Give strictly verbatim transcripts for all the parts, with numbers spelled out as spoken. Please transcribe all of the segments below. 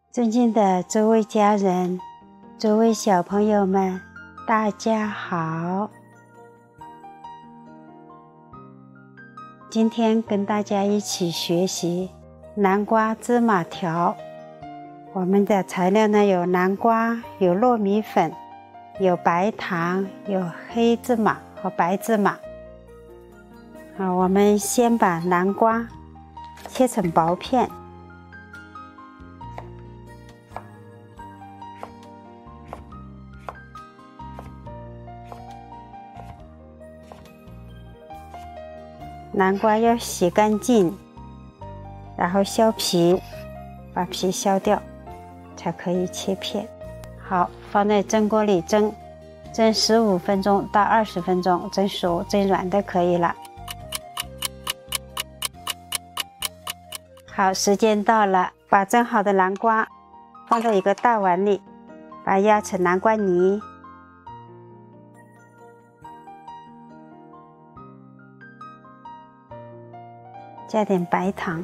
尊敬的诸位家人，诸位小朋友们，大家好。今天跟大家一起学习南瓜芝麻条。我们的材料呢，有南瓜，有糯米粉，有白糖，有黑芝麻和白芝麻。好，我们先把南瓜切成薄片，南瓜要洗干净，然后削皮，把皮削掉，才可以切片。好，放在蒸锅里蒸，蒸十五分钟到二十分钟，蒸熟蒸软就可以了。好，时间到了，把蒸好的南瓜放在一个大碗里，把它压成南瓜泥。加点白糖，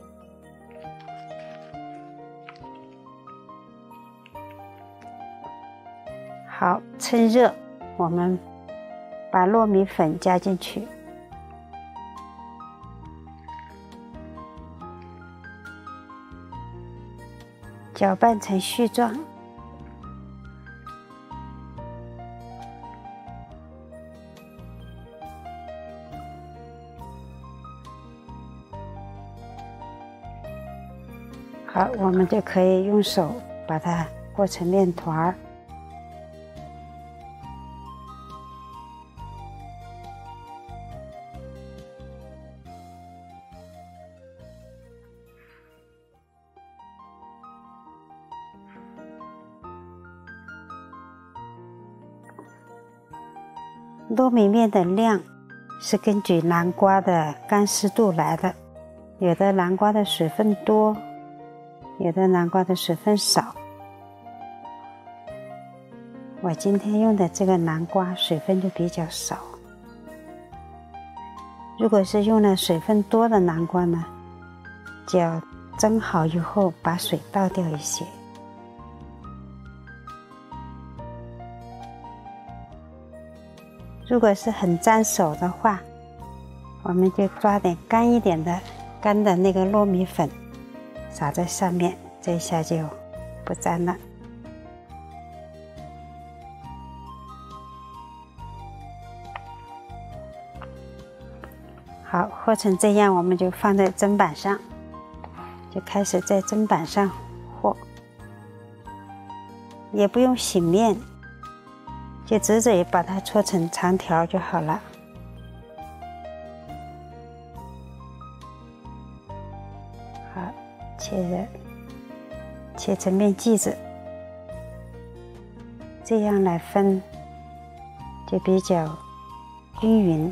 好，趁热，我们把糯米粉加进去，搅拌成絮状。好，我们就可以用手把它和成面团儿。糯米面的量是根据南瓜的干湿度来的，有的南瓜的水分多，有的南瓜的水分少。我今天用的这个南瓜水分就比较少。如果是用了水分多的南瓜呢，就要蒸好以后把水倒掉一些。如果是很沾手的话，我们就抓点干一点的干的那个糯米粉撒在上面，这一下就不沾了。好，和成这样，我们就放在砧板上，就开始在砧板上和，也不用醒面，就直接把它搓成长条就好了。好，切的切成面剂子，这样来分就比较均匀。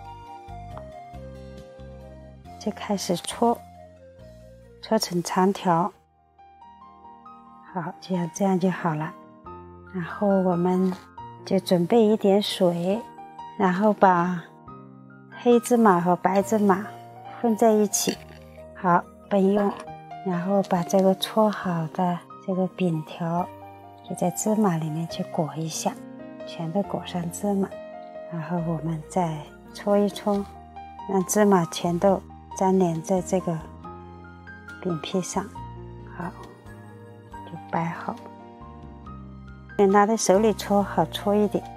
就开始搓，搓成长条。好，这样这样就好了。然后我们就准备一点水，然后把黑芝麻和白芝麻混在一起，好备用。然后把这个搓好的这个饼条就在芝麻里面去裹一下，全都裹上芝麻，然后我们再搓一搓，让芝麻全都粘连在这个饼皮上。好，就摆好，拿在手里搓好搓一点。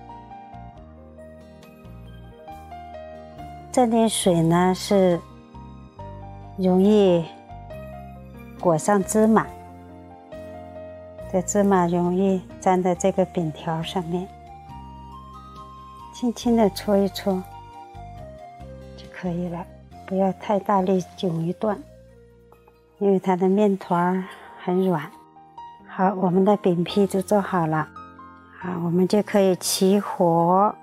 这点水呢是容易裹上芝麻，这芝麻容易粘在这个饼条上面，轻轻的搓一搓就可以了，不要太大力，容易断，因为它的面团很软。好，我们的饼皮就做好了。好，我们就可以起火，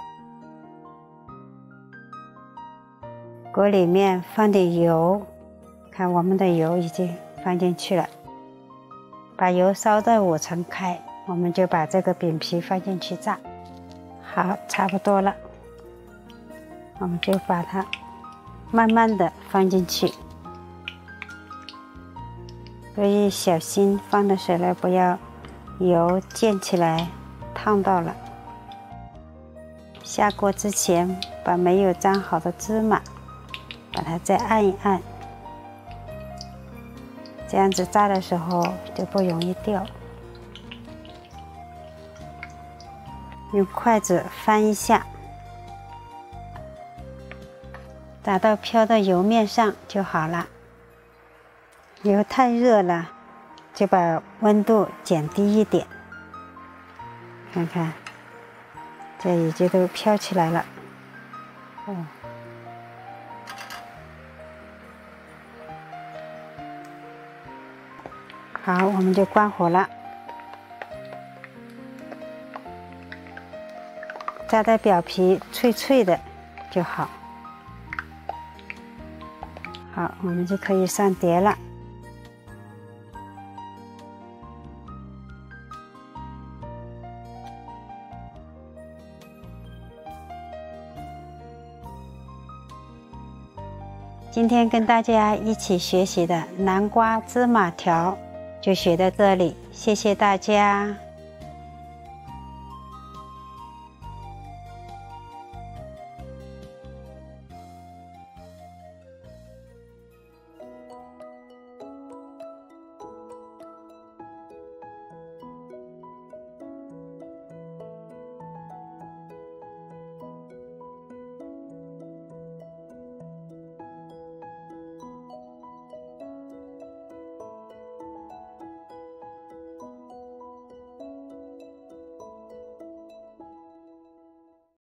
锅里面放点油，看我们的油已经放进去了，把油烧到五成开，我们就把这个饼皮放进去炸。好，差不多了，我们就把它慢慢的放进去， 所以小心放的时候不要油溅起来烫到了。下锅之前，把没有粘好的芝麻，把它再按一按，这样子炸的时候就不容易掉。用筷子翻一下，打到飘到油面上就好了。油太热了，就把温度减低一点。看看，这已经都飘起来了。哦，好，我们就关火了。炸的表皮脆脆的就好。好，我们就可以上碟了。今天跟大家一起学习的南瓜芝麻条就学到这里，谢谢大家。